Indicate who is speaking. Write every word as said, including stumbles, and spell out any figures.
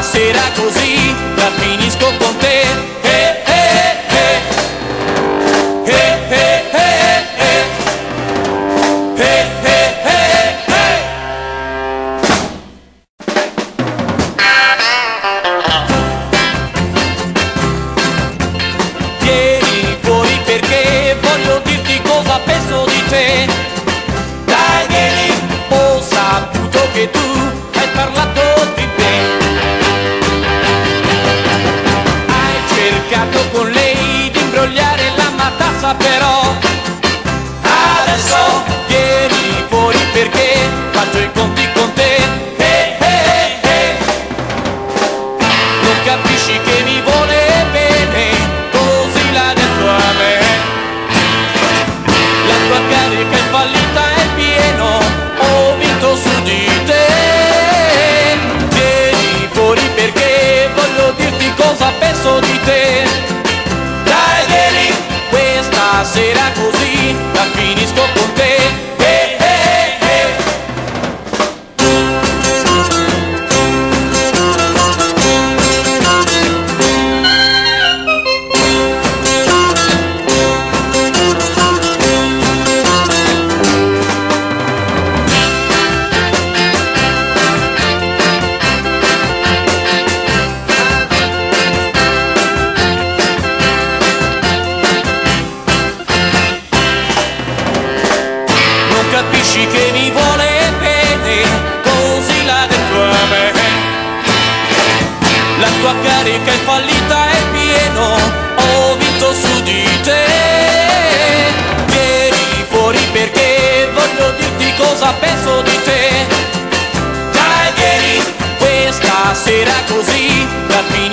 Speaker 1: sera così la finisco con te. Eh, eh, eh. Eh, eh, eh, eh. Eh, eh, eh, eh. Vieni fuori perché voglio dirti cosa penso di te. Dai, vieni, ho saputo che tu hai parlato di me. Hai cercato con lei di imbrogliare la matassa, però adesso vieni fuori perché faccio i conti con te. Eh, eh, eh. Non capisci che mi vuole bene, così l'ha detto a me. La tua carica è fallita, è pieno, ho vinto su di te. Vieni fuori perché voglio dirti cosa penso di te. Dai, vieni, questa sera così la finisco con te. Eh, eh, eh. Non capisci che mi vuole bene, così l'ha detto a me. La tua carica è fallita, è pieno, ho vinto su di te. Vieni fuori perché voglio dirti cosa penso di te. Dai, vieni, questa sera così la fine